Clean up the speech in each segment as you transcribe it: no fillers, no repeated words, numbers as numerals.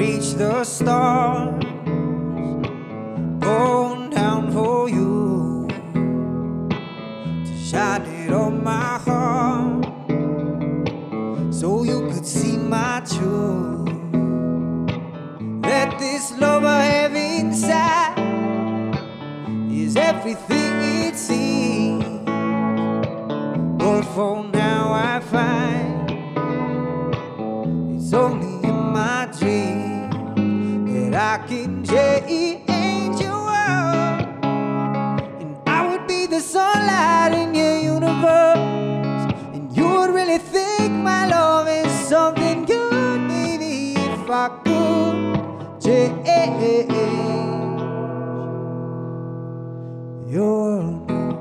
reach the stars, born down for you to shine it on my heart, so you could see my truth. That this love I have inside is everything it seems, but for now I find it's only in my dream that I can change your world, and I would be the sunlight in your universe, and you would really think my love is something good, maybe if I could change your world.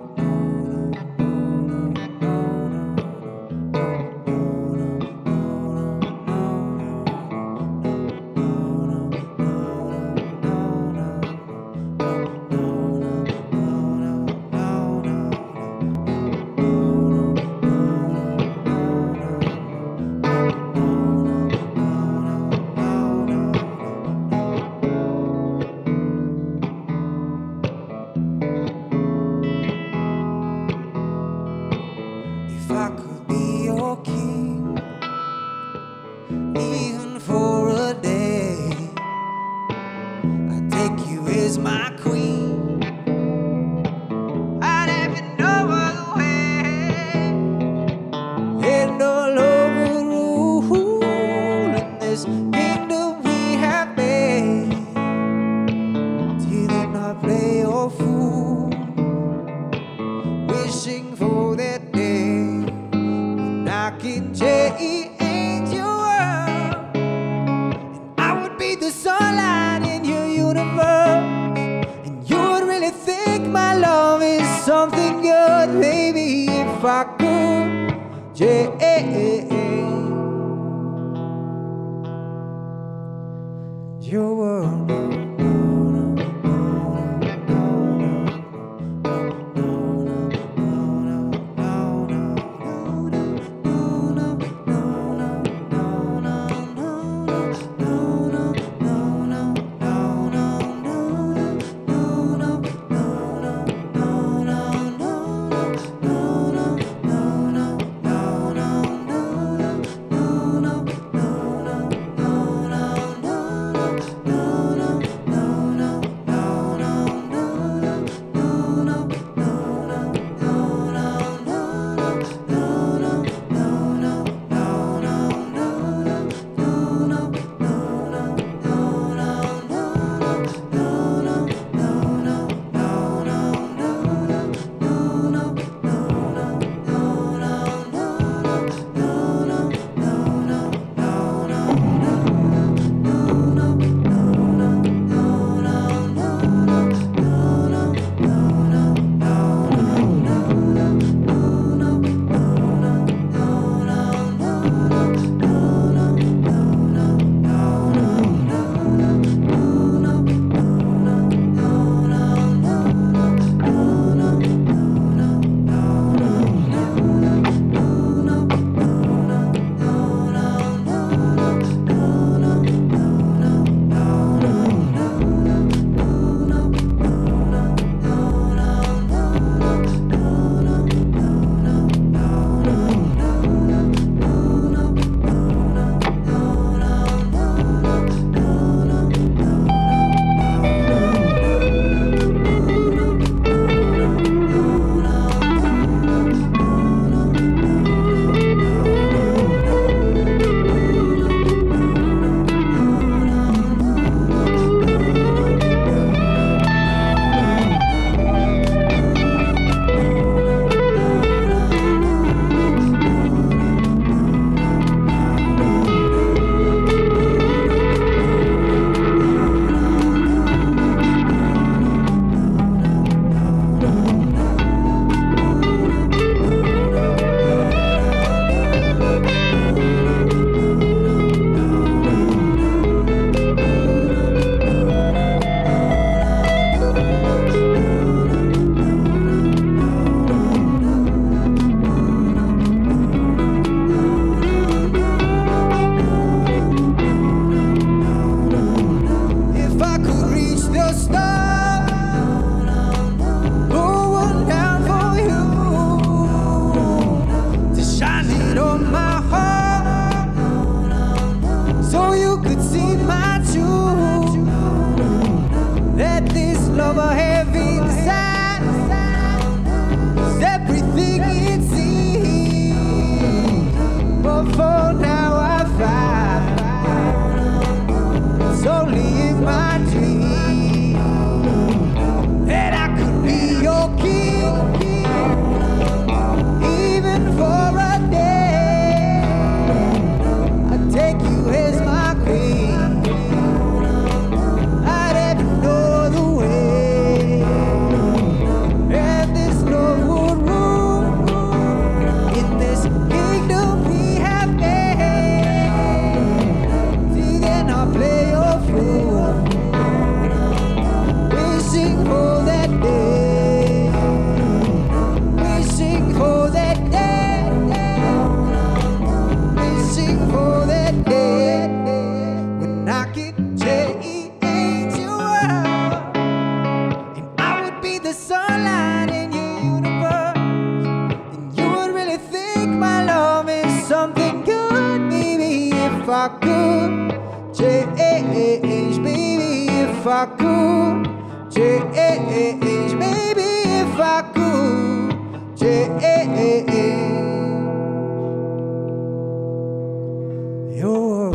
If I could be your king, even for a day, I'd take you as my queen. I'd have it no other way, and all love would rule in this kingdom we have made. Till then I play your fool, wishing for that day when I can change your world, and I would be the sunlight in your universe, and you would really think my love is something good, maybe if I could change your world. if I could change, maybe if I could change your world.